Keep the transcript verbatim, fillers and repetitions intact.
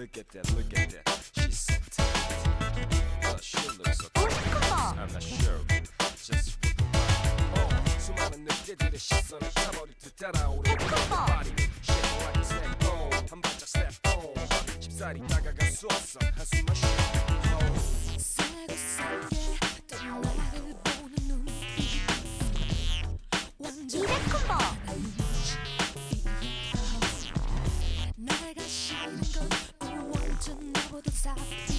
look at that, look at that. She's so tight. Uh, she looks so tight. I'm not sure. Just with the body. Oh, 수많은 늑대들의 시선을 타버릴 듯 따라오는 body. Shaking like a snack bone. 한 발짝 step on. 쉽사리 다가갈 수 없어. 한숨만 쉬어. 살고 살게 또 나를 보는 눈빛 완전 이백 콤보 내가 싫은 건 완전 나보다 사랑